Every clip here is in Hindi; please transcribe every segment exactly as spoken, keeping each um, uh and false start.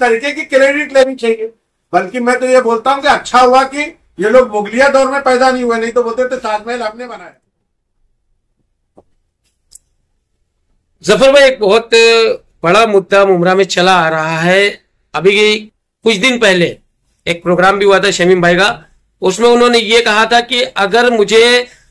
तरीके की क्रेडिट लेनी चाहिए। बल्कि मैं तो ये बोलता हूं कि अच्छा हुआ कि ये लोग मुगलिया दौर में पैदा नहीं हुए, नहीं तो बोलते थे ताजमहल हमने बनाया। जफर भाई, एक बहुत बड़ा मुद्दा मुमरा में चला आ रहा है। अभी कुछ दिन पहले एक प्रोग्राम भी हुआ था शमीम भाई का, उसमें उन्होंने ये कहा था कि अगर मुझे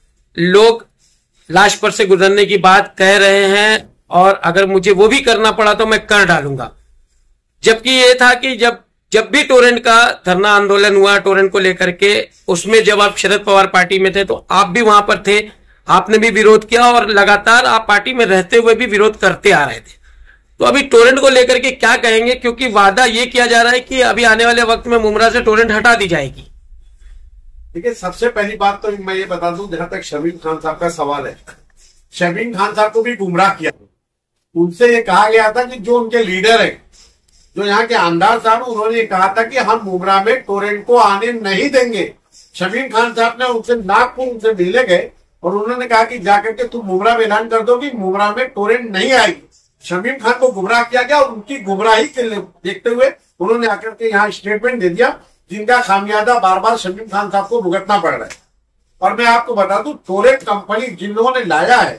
लोग लाश पर से गुजरने की बात कह रहे हैं और अगर मुझे वो भी करना पड़ा तो मैं कर डालूंगा। जबकि ये था कि जब जब भी टोरेंट का धरना आंदोलन हुआ टोरेंट को लेकर के, उसमें जब आप शरद पवार पार्टी में थे तो आप भी वहां पर थे, आपने भी विरोध किया और लगातार आप पार्टी में रहते हुए भी विरोध करते आ रहे थे। तो अभी टोरेंट को लेकर के क्या कहेंगे, क्योंकि वादा ये किया जा रहा है कि अभी आने वाले वक्त में मुमरा से टोरेंट हटा दी जाएगी। देखिए, सबसे पहली बात तो मैं ये बता दूं, जहां तक शमीम खान साहब का सवाल है, शमीम खान साहब को भी गुमराह किया। उनसे ये कहा गया था कि जो उनके लीडर है, जो यहाँ के आमदार साहब, उन्होंने ये कहा था कि हम मुमरा में टोरेंट को आने नहीं देंगे। शमीम खान साहब ने उनसे नागपुर उनसे मिलने गए और उन्होंने कहा कि जाकर के तुम मुमरा में ऐलान कर दो कि मुमरा में टोरेंट नहीं आएगी। शमीम खान को गुमराह किया गया और उनकी गुमराही के देखते हुए उन्होंने आकर के यहाँ स्टेटमेंट दे दिया, जिनका खामियाजा बार बार शमीम खान साहब को भुगतना पड़ रहा है। और मैं आपको बता दूं, टोरेंट कंपनी जिन लोगों ने लाया है,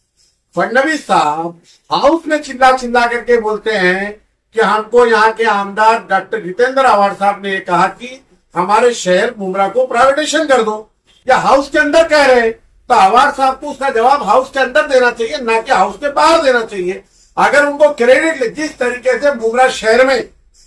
फडणवीस साहब हाउस में चिल्ला चिल्ला करके बोलते हैं कि हमको यहाँ के आमदार डॉक्टर जितेंद्र आवाड़ साहब ने कहा कि हमारे शहर मुमरा को प्राइवेटाइजेशन कर दो, या हाउस के अंदर कह रहे हैं, तो आवाड़ साहब को उसका जवाब हाउस के अंदर देना चाहिए, ना कि हाउस के बाहर देना चाहिए। अगर उनको क्रेडिट, जिस तरीके से मुमरा शहर में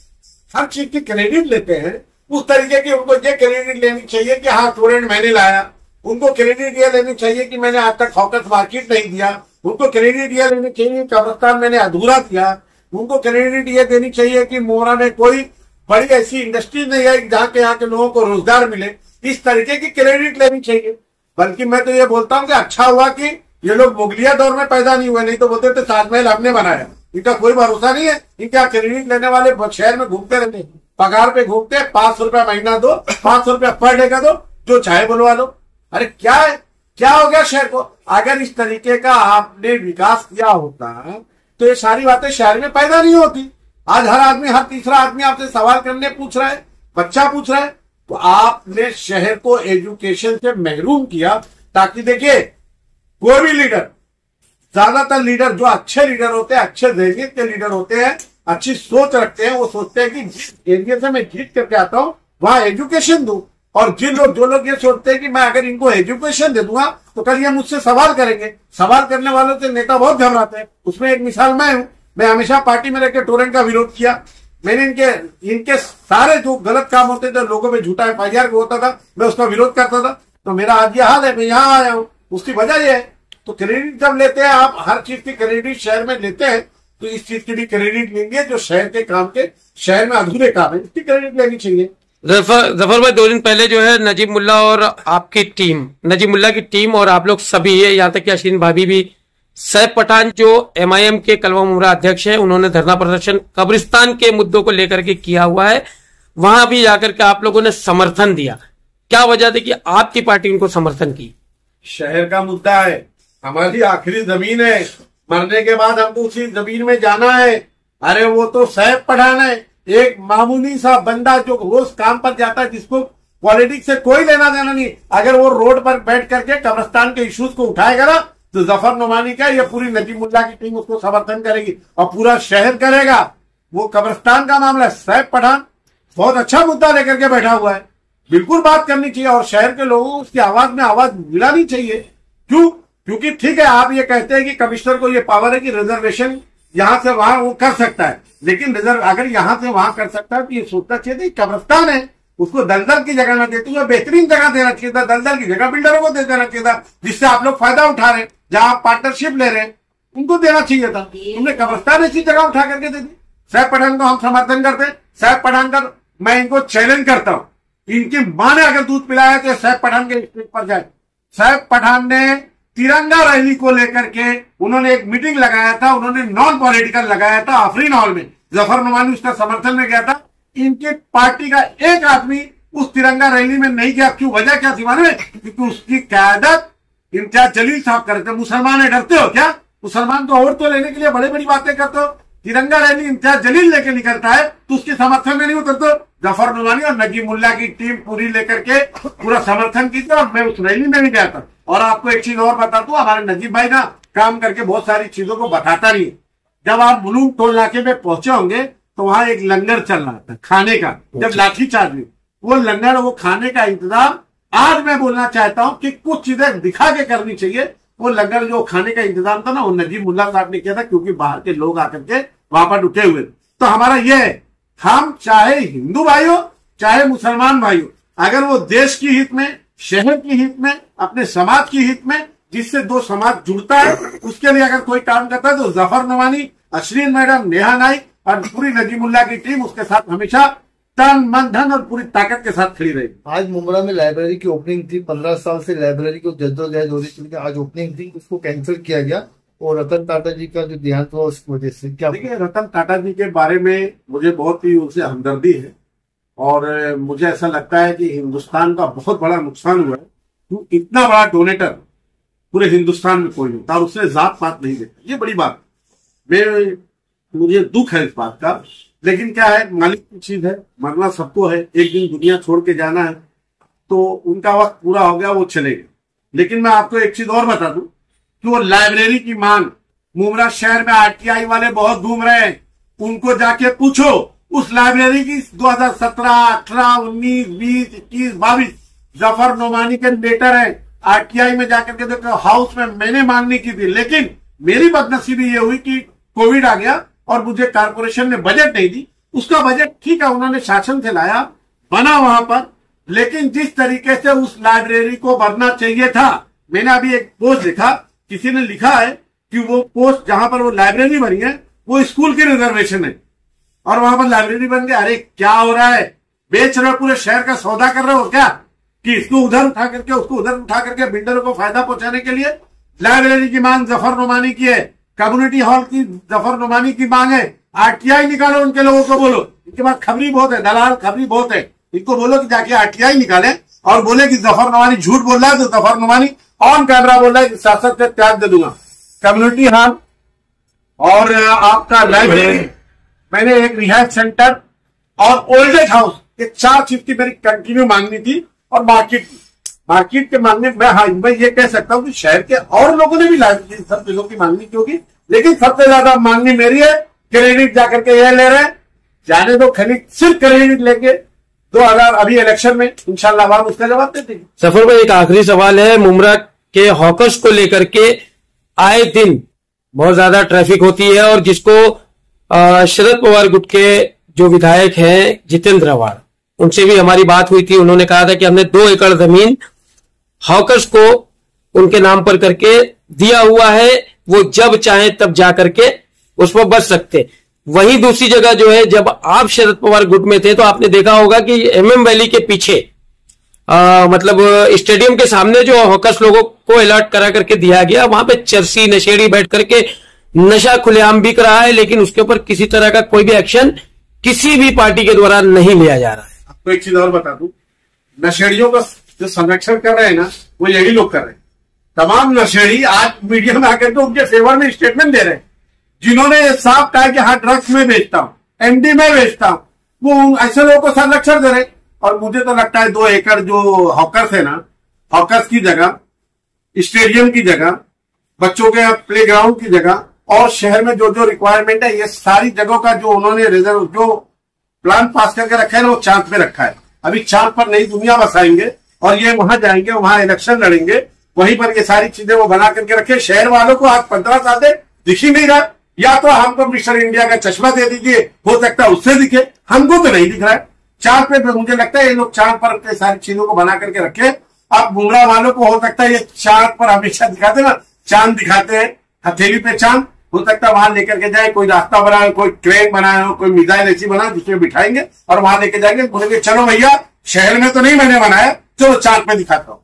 हर चीज की क्रेडिट लेते हैं, उस तरीके की उनको ये क्रेडिट लेनी चाहिए कि हाँ टोरेंट मैंने लाया। उनको क्रेडिट ये लेनी चाहिए कि मैंने आज तक फोकस मार्केट नहीं दिया। उनको क्रेडिट ये लेनी चाहिए कब्रिस्तान मैंने अधूरा किया। उनको क्रेडिट ये देनी चाहिए कि मुमरा में कोई बड़ी ऐसी इंडस्ट्री नहीं है जहाँ के यहाँ के लोगों को रोजगार मिले। इस तरीके की क्रेडिट लेनी चाहिए। बल्कि मैं तो ये बोलता हूँ कि अच्छा हुआ कि ये लोग मुगलिया दौर में पैदा नहीं हुए, नहीं तो बोलते थे ताजमहल हमने बनाया। इनका कोई भरोसा नहीं है। इनका क्रेडिट लेने वाले शहर में घूमते रहते, पगार पे घूमते, पांच सौ रुपया महीना दो, पांच सौ रुपया पर डे का दो, जो चाहे बुलवा लो। अरे क्या है, क्या हो गया शहर को? अगर इस तरीके का आपने विकास किया होता तो ये सारी बातें शहर में पैदा नहीं होती। आज हर आदमी, हर तीसरा आदमी आपसे सवाल करने पूछ रहा है, बच्चा पूछ रहा है। तो आपने शहर को एजुकेशन से महरूम किया, ताकि देखिए कोई भी लीडर, ज्यादातर लीडर जो अच्छे लीडर होते हैं, अच्छे जहनीत के लीडर होते हैं, अच्छी सोच रखते हैं, वो सोचते हैं कि जिस एरिया से मैं जीत करके आता हूं वहां एजुकेशन दूं। और जिन लोग जो लोग ये सोचते हैं कि मैं अगर इनको एजुकेशन दे दूंगा तो कल ये मुझसे सवाल करेंगे, सवाल करने वालों से नेता बहुत घबराते हैं। उसमें एक मिसाल मैं हूं। मैं हमेशा पार्टी में रहकर टोरेंट का विरोध किया। मैंने इनके इनके सारे जो गलत काम होते थे, लोगों में झूठा एफ आई आर होता था, मैं उसका विरोध करता था। तो मेरा आज ये हाल है, मैं यहाँ आया हूँ। उसकी वजह यह है, तो क्रेडिट जब लेते हैं आप, हर चीज की क्रेडिट शहर में लेते हैं, तो इस चीज की भी क्रेडिट लेंगे जो शहर के काम के, शहर में अधूरे काम है, इसकी क्रेडिट लेनी चाहिए। जफर जफर भाई, दो दिन पहले जो है नजीब मुल्ला और आपकी टीम, नजीब मुल्ला की टीम और आप लोग सभी, ये यहाँ तक कि अशीन भाभी भी, सैफ पठान जो एम आई एम के कलवा मुमरा अध्यक्ष है, उन्होंने धरना प्रदर्शन कब्रिस्तान के मुद्दों को लेकर के किया हुआ है। वहां भी जाकर के आप लोगों ने समर्थन दिया। क्या वजह थी कि आपकी पार्टी उनको समर्थन की? शहर का मुद्दा है, हमारी आखिरी जमीन है, मरने के बाद हमको उसी जमीन में जाना है। अरे वो तो सैफ पठान है, एक मामूली सा बंदा जो रोज काम पर जाता है, जिसको पॉलिटिक्स से कोई लेना देना नहीं। अगर वो रोड पर बैठ करके कब्रिस्तान के इश्यूज को उठाएगा ना, तो जफर नुमानी का या पूरी नजीब मुल्ला की टीम उसको समर्थन करेगी और पूरा शहर करेगा। वो कब्रिस्तान का मामला है। सैफ पठान बहुत अच्छा मुद्दा लेकर के बैठा हुआ है, बिल्कुल बात करनी चाहिए और शहर के लोगों को उसकी आवाज में आवाज मिलानी चाहिए। क्यों? क्योंकि ठीक है, आप ये कहते हैं कि कमिश्नर को ये पावर है कि रिजर्वेशन यहां से वहां वो कर सकता है, लेकिन रिजर्व अगर यहां से वहां कर सकता है तो ये सोचना चाहिए कब्रिस्तान है, उसको दलदल की जगह ना देते हुए बेहतरीन जगह देना चाहिए था। दलदल की जगह बिल्डरों को दे देना चाहिए था, जिससे आप लोग फायदा उठा रहे हैं, जहां आप पार्टनरशिप ले रहे हैं, उनको देना चाहिए था। तुमने कब्रिस्तान ऐसी जगह उठा करके दे दी। सैफ पठान को हम समर्थन करते हैं। सैफ पठान का मैं इनको चैलेंज करता हूं, इनकी मां ने अगर दूध पिलाया तो सैफ पठान के स्टेज पर जाए। सैफ पठान ने तिरंगा रैली को लेकर के उन्होंने एक मीटिंग लगाया था, उन्होंने नॉन पॉलिटिकल लगाया था आफरीन हॉल में। जफर नुमानी उसका समर्थन में गया था। इनके पार्टी का एक आदमी उस तिरंगा रैली में नहीं गया। क्यों? वजह क्या थी मालूम है? क्योंकि उसकी क्यादत इम्तियाज जलील साहब करते। मुसलमान है, डरते हो क्या? मुसलमान को और तो लेने के लिए बड़ी बड़ी बातें करते हो। तिरंगा रैली इम्तियाज जलील लेके निकलता है तो उसके समर्थन में नहीं उतरते। जफर नुमानी और नजीब मुल्ला की टीम पूरी लेकर के पूरा समर्थन की थी और मैं उस रैली में भी गया था। और आपको एक चीज और बता दूं, हमारे नजीब भाई ना काम करके बहुत सारी चीजों को बताता नहीं। जब आप मुलूम टोल नाके में पहुंचे होंगे तो वहां एक लंगर चल रहा था खाने का, जब लाठीचार्ज हुई, वो लंगर वो खाने का इंतजाम आज मैं बोलना चाहता हूं कि कुछ चीजें दिखा के करनी चाहिए। वो लंगर जो खाने का इंतजाम था ना, वो नजीब मुल्ला साहब ने किया था, क्योंकि बाहर के लोग आकर के वहां पर रुके हुए। तो हमारा ये है, हम चाहे हिंदू भाई हो चाहे मुसलमान भाई हो, अगर वो देश की हित में, शहर की हित में, अपने समाज की हित में, जिससे दो समाज जुड़ता है, उसके लिए अगर कोई काम करता है तो जफर नवानी, अश्विन मैडम, नेहा नाइक और पूरी नजीमुल्ला की टीम उसके साथ हमेशा तन मन धन और पूरी ताकत के साथ खड़ी रही। आज मुंब्रा में लाइब्रेरी की ओपनिंग थी, पंद्रह साल से लाइब्रेरी को जद्दोजहद हो रही थी, आज ओपनिंग थी, उसको कैंसिल किया गया और रतन टाटा जी का जो देहांत हुआ उसकी वजह से। क्या देखिए, रतन टाटा जी के बारे में मुझे बहुत ही उनसे हमदर्दी है और मुझे ऐसा लगता है कि हिंदुस्तान का बहुत बड़ा नुकसान हुआ है। तो इतना बड़ा डोनेटर पूरे हिंदुस्तान में कोई नहीं था और उसने जात पात नहीं देखा, ये बड़ी बात। मैं मुझे दुख है इस बात का, लेकिन क्या है, मालिक की चीज है, मरना सबको है, एक दिन दुनिया छोड़ के जाना है, तो उनका वक्त पूरा हो गया, वो चले गए। लेकिन मैं आपको एक चीज और बता दूं कि वो लाइब्रेरी की मांग, मुंब्रा शहर में आरटीआई वाले बहुत घूम रहे हैं, उनको जाके पूछो उस लाइब्रेरी की दो हज़ार सत्रह, अठारह, उन्नीस, बीस, इक्कीस, बाईस जफर नोमानी के लेटर है। आरटीआई में जाकर के देखो, हाउस में मैंने मांगनी की थी, लेकिन मेरी बदनसीबी ये हुई कि कोविड आ गया और मुझे कारपोरेशन ने बजट नहीं दी। उसका बजट ठीक है, उन्होंने शासन से लाया, बना वहां पर, लेकिन जिस तरीके से उस लाइब्रेरी को बनना चाहिए था, मैंने अभी एक पोस्ट देखा, किसी ने लिखा है कि वो पोस्ट जहां पर वो लाइब्रेरी बनी है वो स्कूल की रिजर्वेशन है और वहां पर लाइब्रेरी बन गई। अरे क्या हो रहा है, बेच रहे हो, पूरे शहर का सौदा कर रहे हो क्या, कि इसको उधर उठा करके उसको उधर उठा करके बिल्डरों को फायदा पहुंचाने के लिए। लाइब्रेरी की मांग जफर नोमानी की है, कम्युनिटी हॉल की जफर नोमानी की मांग है, आरटीआई निकालो, उनके लोगों को बोलो, इनके पास खबरी बहुत है, दलाल खबरी बहुत है, इनको बोलो कि जाके आरटीआई निकाले और बोले कि जफर नोमानी झूठ बोल रहा है तो जफर नोमानी ऑन कैमरा बोल रहा है कि शासक से त्याग दे दूंगा। कम्युनिटी हॉल और आपका लाइब्रेरी, मैंने एक रिहायश सेंटर और ओल्ड एज हाउस, ये चार चीज की मेरी कंटिन्यू मांगनी थी। और मार्केट मार्केट के मांगने में, हाँ मैं ये कह सकता हूँ कि शहर के और लोगों ने भी लाइब्रेरी सब चीजों की मांगनी की होगी, लेकिन सबसे ज्यादा मांगनी मेरी है। क्रेडिट जाकर के ये ले रहे हैं, जाने दो, खाली सिर्फ क्रेडिट लेंगे। दो हजार अभी इलेक्शन में इंशाल्लाह आवाम उसका जवाब देते। सफर भाई, एक आखिरी सवाल है, मुंब्रा के हॉकर्स को लेकर के आए दिन बहुत ज्यादा ट्रैफिक होती है और जिसको शरद पवार गुट के जो विधायक हैं जितेंद्र अवाड़, उनसे भी हमारी बात हुई थी। उन्होंने कहा था कि हमने दो एकड़ जमीन हॉकर्स को उनके नाम पर करके दिया हुआ है, वो जब चाहे तब जा करके उस पर बच सकते। वहीं दूसरी जगह जो है, जब आप शरद पवार गुट में थे तो आपने देखा होगा कि एमएम वैली के पीछे आ, मतलब स्टेडियम के सामने जो हॉकर्स लोगों को अलर्ट करा करके दिया गया, वहां पे चरसी नशेड़ी बैठ करके नशा खुलेआम बिक रहा है, लेकिन उसके ऊपर किसी तरह का कोई भी एक्शन किसी भी पार्टी के द्वारा नहीं लिया जा रहा है। आपको एक चीज और बता दूं, नशेड़ियों का जो संरक्षण कर रहे हैं ना, वो यही लोग कर रहे हैं। तमाम नशेड़ी आज मीडिया में आकर के उनके फेवर में स्टेटमेंट दे रहे हैं, जिन्होंने ये साफ कहा कि हाँ ड्रग्स में बेचता हूं, एमडी में बेचता हूं, वो ऐसे लोगों को संरक्षण दे रहे। और मुझे तो लगता है दो एकड़ जो हॉकर्स है ना, हॉकर्स की जगह, स्टेडियम की जगह, बच्चों के प्ले ग्राउंड की जगह और शहर में जो जो रिक्वायरमेंट है, ये सारी जगहों का जो उन्होंने रिजर्व जो प्लान पास करके रखा है ना, वो चांद पे रखा है। अभी चांद पर नई दुनिया बसाएंगे और ये वहां जाएंगे, वहां इलेक्शन लड़ेंगे, वहीं पर ये सारी चीजें वो बना करके रखे। शहर वालों को आज पंद्रह साल से दिख ही नहीं रहा, या तो हमको मिस्टर इंडिया का चश्मा दे दीजिए, हो सकता है उससे दिखे, हमको तो नहीं दिख रहा है। चांद पे मुझे लगता है ये लोग चांद पर अपने सारी चीजों को बना करके रखे। अब मुंब्रा वालों को हो सकता है ये चांद पर हमेशा दिखाते ना, चांद दिखाते हैं, हथेली पे चांद, हो सकता है वहां लेकर के जाए, कोई रास्ता बनाए, कोई क्रेन बनाए हो, कोई मिसाइल ऐसी बनाए जिसमें बिठाएंगे और वहां लेके जाएंगे, बोलेंगे चलो भैया शहर में तो नहीं मैंने बनाया, चलो चांद पे दिखाता हूं।